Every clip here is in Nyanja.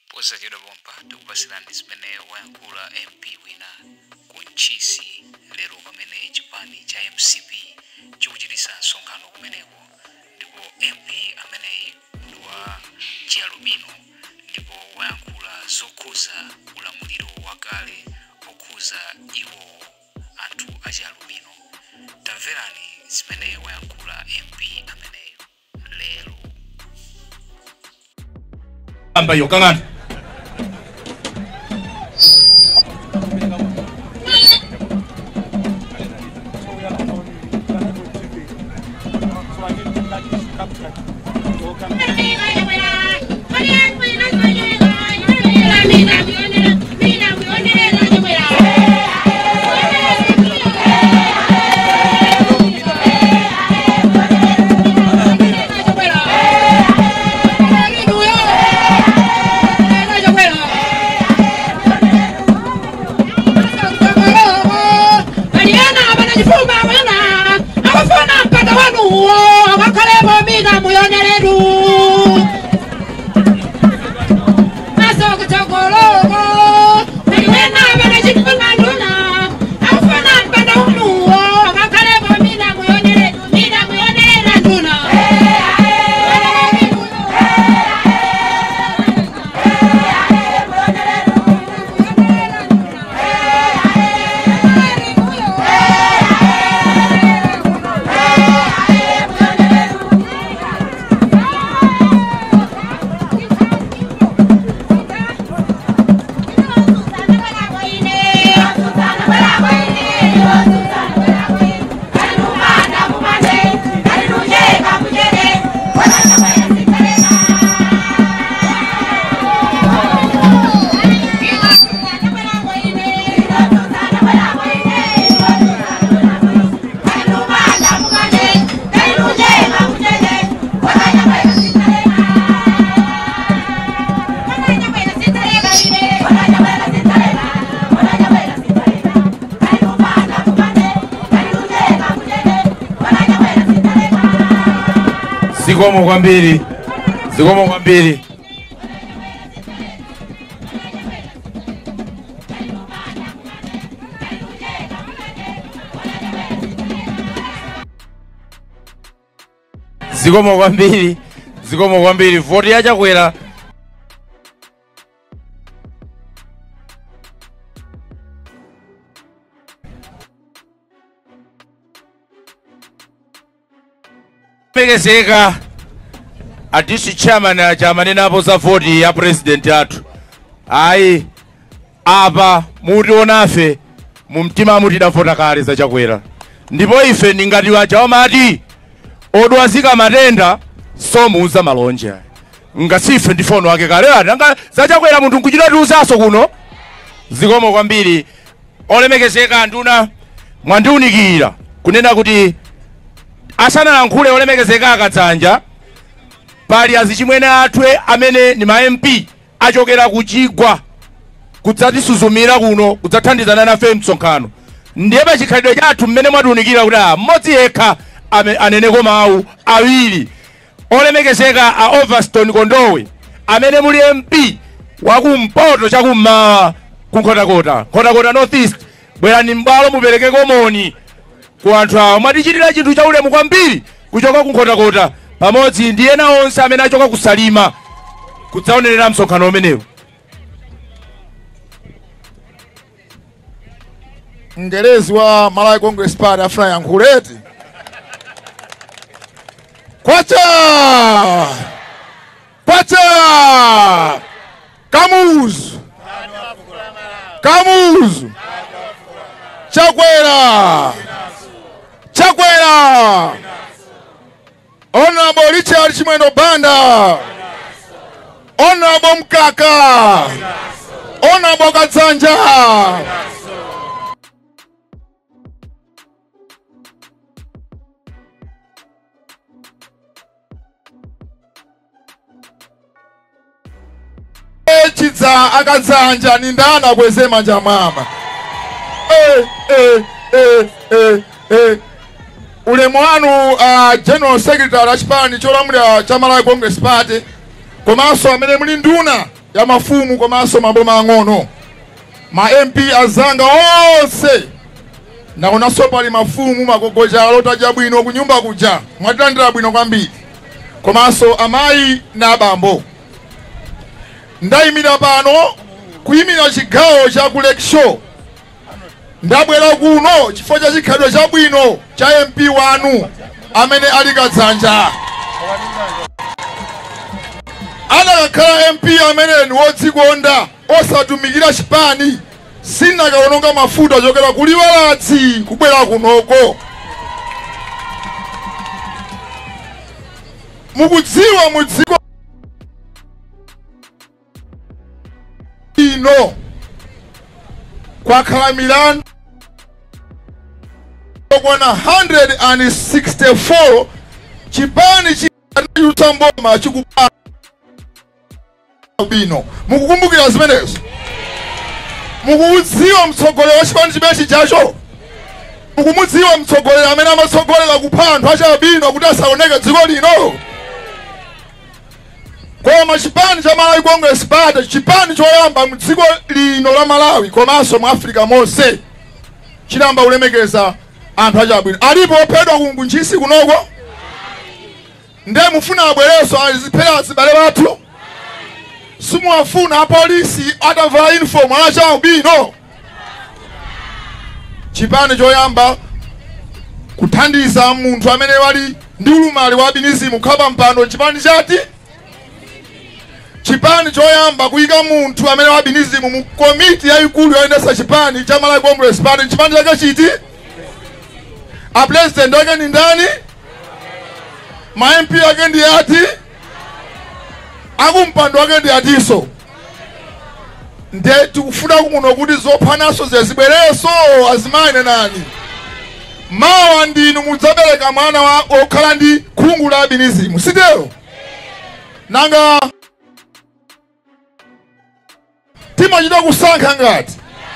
posachedwa pompa tikupasirani zimene wayankhula MP wina ku Ntchisi lero pamene chipani cha MCP chikuchitisa nsonkhano kumeneko, ndipo MP ameneyi ndi wa Chialubino ndipo wayankhula zokhuza ulamuliro wakale okhuza iwo anthu a Chialubino. Tamverani zimene wayankhula MP ameneyo lero. Amba yokangana Zikomo kwambiri. Zikomo kwambiri. Voti ya Chakwera pekeseka a district chairman achamanena apo za voti ya president athu. Ayi apa mutionafe mu mtima mutidavota kale za Chakwera, ndipo ife ningati wacha omati odwazika matenda somuuza malonje ngasife ndifono wake kale anga za Chakwera munthu nkuchita tiuzaso kuno. Zikomo kwambiri olemekezeka nduna mwandiunikira kunena kuti asana lankhule olemekezeka akadzanja pali azichimwene athu amene ni ma MP achokera kuchigwa kudzatisuzumira kuno kudzathandizana nafe msonkhano. Ndiye pachikhalidwe chathu mmene mwatiunikira kuti mmodzi yekha aneneko mawu awiri. Olemekezeka a Overstone Kondowe amene muli MP wakumpoto chakummawa Nkhotakota North East, bwerani m'bwalo muperekeko moni ku anthu awo. Mwatichitira chinthu cha ulemu kwambiri kuchoka ku Nkhotakota pamodzi ndi ena onse amene achoka kusalima kudzaonerera msonkhano umenewu. Mngerezi wa Malawi Congress Party afuna yankhuleti. Kwacha! Kamuzu! Chakwera! Honorable Richard Chimwendo Banda! Honorable Mkaka! Honorable Kadzanja! Chidza akadzanja ni ndana kweze manja mama. Ulemu wanu General Secretary achipani cholamulira cha Malawi Congress Party komanso amene muli nduna ya mafumu komanso maboma ang'ono. Ma MP azanga onse naonanso pali mafumu magogoja alotaja bwino kunyumba kuja mwatilandira bwino kwambiri komanso amayi na abambo. Ndayimira pano kuyimira chigawo cha ku Lake Shore. Ndabwera kuno chifukwa cha chikhalidwe chabwino cha MP wanu amene ali Kadzanja. Anakhala MP amene ni wodzikonda osatumikira chipani, sinakaononga mafuta chokera kuliwalatsi kubwera kunoko. Mukudziwa mudziko ino kwakhala milandu kwana 164 chipani chiyutsa mboma chikupana bino. Mukukumbukira zimenezo? Mukudziwa mtsogoleri wa chipani chimenechi chacho? Mukumudziwa mtsogoleri amene amatsogolera kuphanthwa acha bino kuti asaoneke dziko lino? Koma chipani cha Malawi Congress Party chipani choyamba mdziko lino la Malawi komanso mu Africa monse chinamba ulemekeza anthu acha bwino. Alipo ophedwa kungunchisi kunoko? Nde mufuna abwereso aziphera azibale bathu? Simuwafuna apolisi atavala uniform acha bwino? Chipani choyamba kuthandiza munthu amene wali ndi ulumali wa albinism kukhapa mpando chipani chati? Chipani choyamba kuyika munthu amene wa albinism mu komiti yayikulu yoyendesa chipani cha Malawi Congress Party chipani chake chiti? A president wake ni ndani? Ma MP wake ndi ati? Akumpando wake ndi atiso? Nde tikufuna kuno kuti zophanaso zezibwereso azimaine nani? Mawa ndinu mudzabereka mwana wa okhala ndi khungu la albinism, sitero? Nanga timachita kusankha ngati?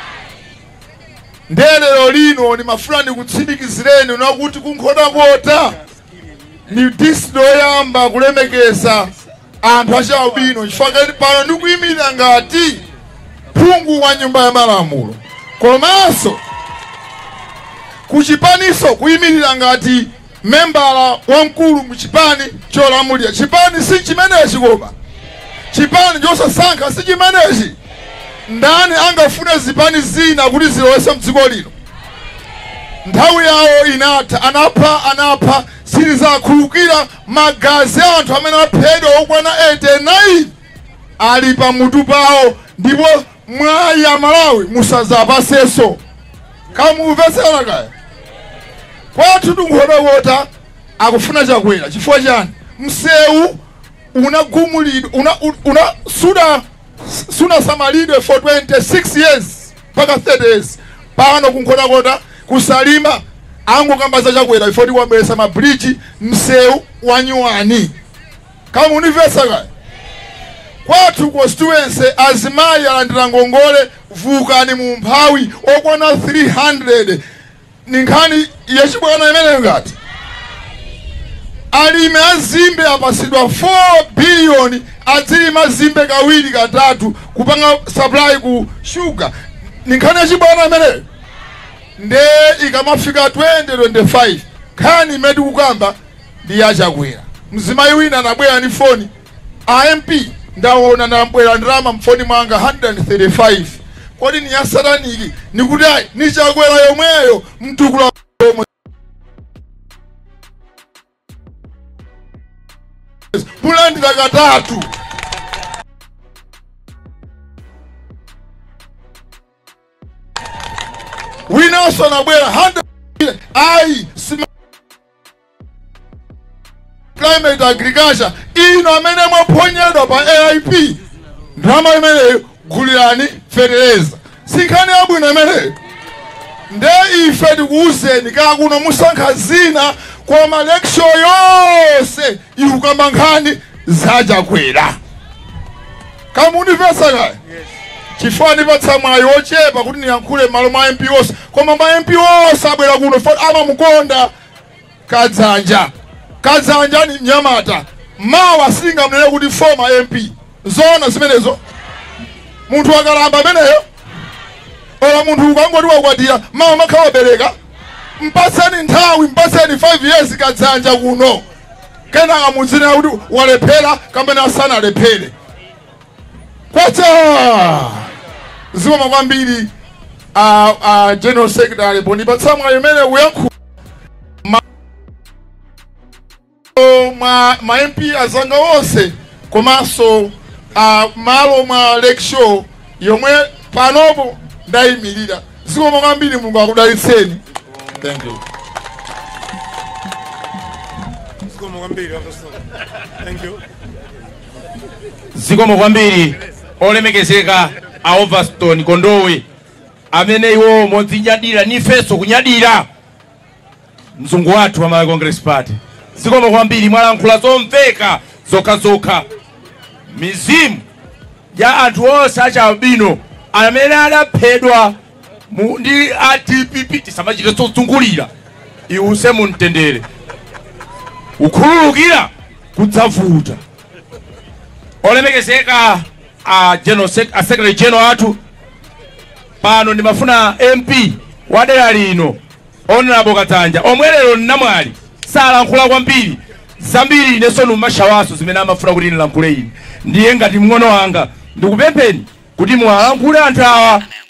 Ndelero lino ni mafuna ndikutsimikizireni nakuti kunkhoda kota ni disido yamba kulemekeza anthu acha bwino chifukwa pano ndikuyimirira ngati phungu wa nyumba ya malamulo. Komanso kuchipaniso kuyimirira ngati membala wamkulu muchipani cholamulira. Chipani si chimenechi koma chipani chosasankha si chimenechi. Ndani angafune zipani zina kuti zilowese mdziko lino? Nthawi yawo inatha, anapha silizakhulukira magazi anthu amene aphedwa okwana 89 ali pamutu pawo, ndipo mwayi ya Malawi musazapaseso. Kamumvetsera kaya? Kwathu tunkhoda kota akufuna chakwera chifukwa chani? Msewu unagumulidwa sunasamalidwe for 26 years mpaka 30 years. Pano kunkhoda kota kusalima angokambaza chakwera ifoti kwambelesa mabridge msewu wanyuwani. Kama univesaka kwathu constituency azimayi alandira ngongole vukani mu mphawi okwana 300 ninkhani yachibwana imene ngati alime azimbe apasidwa 4 billion adzilima azimbe kawiri katatu kupanga supply ku sugar ninkhani yachibwana imene. Nde ikamafika 2025 khani imene kukamba ndi yachakwera. Mzimayi wina anabwera ni foni AMP ndaona nabwera ndalama mfoni mwanga 135. Kodi ni yasataniki nikuti ni chakwera yomweyo mtukula mulandira katatu. Wina also nabwera 100 climate agriculture ino amene mwaponyedwa pa AIP ndalama imene gulirani fertilizer sinkhani yabwino imene. Nde ife tikuwuzeni kakuno musankha zina koma Lake Shore yonse ikukamba nkhani zachakwera. Kamunivesa kaya? Chifukwa ndipatsa mwayi ochepa kuti niyankhule malo ma MP onse koma ma MP onse abwera kuno amamukonda Kadzanja. Kadzanja ni Nyamata. Mawa singa mnene kuti former MP. Zona zimenezo. munthu akalamba ameneyo ola munthu ukangoti wakwatira mawa makhawa bereka mpaseni nthawi mpaseni 5 years kadzanja kuno kenaka mudzina kuti walephera kamene asanalephere kwacha zikoma kwambiri General Secretary ponipatsa mwayi umene uyankhu ma MP azanga wonse komanso malo mwa lake show yomwe panopo ndayimirira zikoma kwambiri Mulungu akudalitseni. Thank you. Zikomo kwambiri olemekezeka a Overstone Kondowe amene iwo modzinyadira nifeso kunyadira mzungu wathu wa Malawi Congress Party. Zikomo kwambiri mwalankhula zomveka zokha mizimu ya anthu onse achabwino amene adaphedwa ndi ATPP tisamachite zozungulira iwuse mumtendere ukhululukira kudzavuta. Olemekezeka Secretary General athu pano ndimafuna MP wa dera lino Honorable Katanja omwe lero namwali salankhula kwambiri zambiri inenso numashawaso zimene amafuna kuti ndilankhule ine ndiye ngati mng'ono wanga ndikupempheni kuti muwalankhule anthu awa